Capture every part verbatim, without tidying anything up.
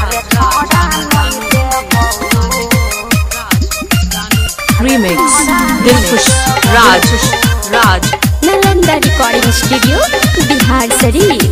Remix Dilkhush Raj Raj Nalanda recording studio Bihar Sharif.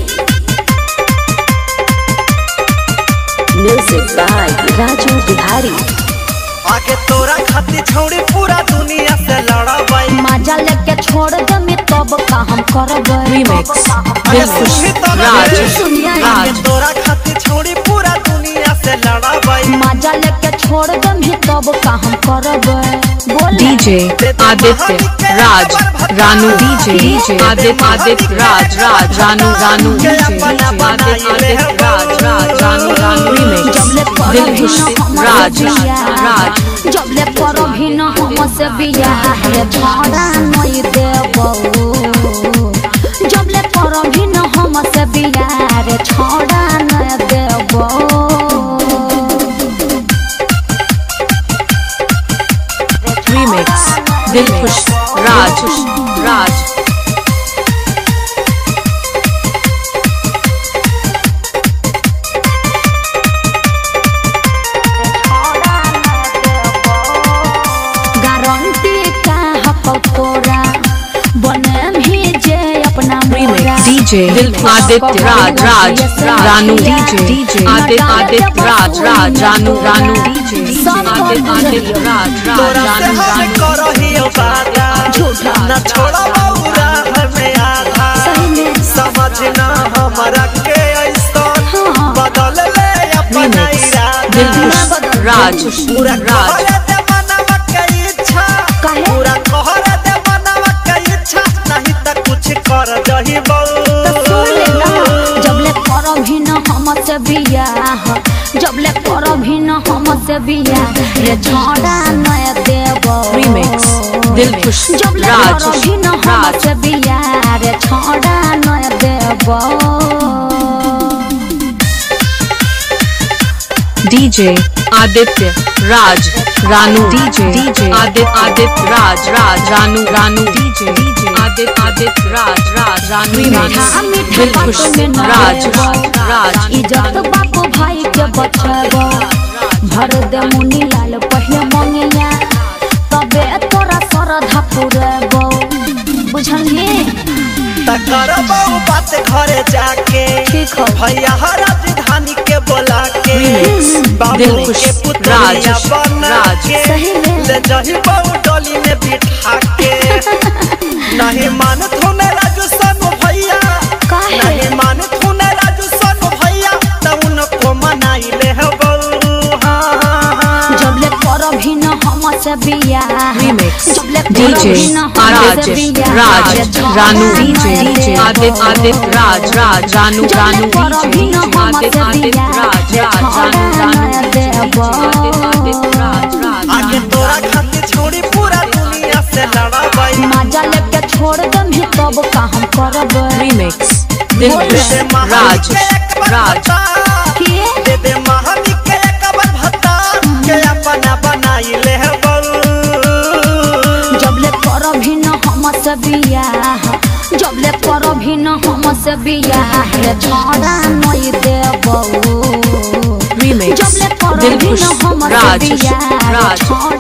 Music by Raju Bihari. आगे तोरा खाती छोड़ी पूरा दुनिया से लड़ाबाई मजा लेके छोड़ दे मैं तब का हम करबै। Remix Dilkhush Raj आगे तोरा खाती छोड़ी पूरा दुनिया से लड़ाबाई मजा लेके छोड़ दे मैं तब का हम करबै। DJ Aditya Raj Ranu DJ DJ Aditya Aditya Raj Raj Ranu Ranu DJ Aditya Aditya Raj Raj Ranu Ranu remix Dilkhush Raj Raj जब ले करो भी न हम से बियाह रे छोड़ा नहीं देबो। जब ले करो भी न हम से बियाह रे छोड़ा नहीं देबो। Remix Dilkhush Raj Raj guarantee का हक तोरा बने भी जे अपना मोरा। DJ Aditya Raj Raj Ranu DJ DJ Aditya Aditya Raj Raj Ranu Ranu DJ Aditya Aditya Raj Raj तोरा से रानू हम रानू करही वादा झूठा न छोड़ा बौरा हमें आधा समझना हमारा के ऐसा बदल ले अपना इरादा दिलखुश राज पूरा राज कहर दे मनवा के इच्छा पूरा कहर दे मनवा के इच्छा नहीं तो कुछ कर जही बल। जब ले करो भी न हम से बियाह जब ले करो भी न हम से बियाह रे छोड़ा नहीं देबो। Remix दिलखुश जब ले राज करो भी न हम राज से बियाह रे छोड़ा नहीं देबो। DJ Aditya Raj Ranu DJ DJ Aditya Aditya Raj Raj Ranu Ranu DJ DJ Aditya Aditya Raj Raj Ranu Dilkhush Raj Raj इज्जत बापू भाई के बचबो। भर दे मुनी लाल पहले मंगिया तबे तोरा श्रद्धा पुरबो। बुझलिए तकर बहु बात घरे जाके ठीक हो भैया राजधानी के बोला के बाबू दिलखुश के पुतरिया बना राज के सही में ले जही बहु डोली में बिठा के नहीं मानत होने राजू सनु भैया काहे नहीं मानत होने राजू सनु भैया तो उनको मनाई ले हो बहु। हाँ हाँ जब ले करो भी न हम से बियाह Remix जब ले करो डीजे भी न हम से राज बियाह राज रे छोड़ा रानू नहीं डीजे डीजे देबो। आदित्य आदित्य राज राज रानू जब ले रानू करो भी न डीजे हम आदित्य से आदित्य बियाह राज रे राज छोड़ा रानू रानू नहीं डीजे देबो। आदित्य आदित्य राज राज आगे तोरा खाती छोड़ी पूरा दुनिया से लड़ाबाई मजा लेके छोड़ दे मैं तब का हम करबै। Remix दिलखुश राज राज दे दे महानी के एक बार भत्ता के अपना बनाई ले बल। जब ले करो भी न हम से बियाह जब ले करो भी न हम से बियाह रे छोड़ा नहीं देबो। Remix जब ले करो भी दिलखुश न हम से राज बियाह रे राज छोड़ा